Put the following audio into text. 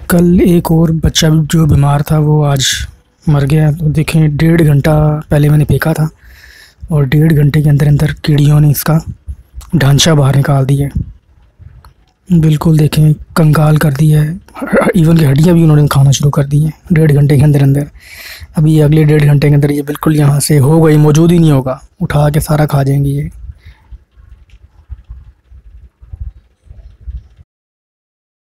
कल एक और बच्चा जो बीमार था वो आज मर गया। तो देखें 1.5 घंटा पहले मैंने फेंका था और 1.5 घंटे के अंदर अंदर कीड़ियों ने इसका ढांचा बाहर निकाल दिया है। बिल्कुल देखें कंगाल कर दिया है, इवन की हड्डियाँ भी उन्होंने खाना शुरू कर दी हैं 1.5 घंटे के अंदर अंदर। अभी अगले 1.5 घंटे के अंदर ये बिल्कुल यहाँ से हो गई, मौजूद ही नहीं होगा, उठा के सारा खा जाएंगे ये।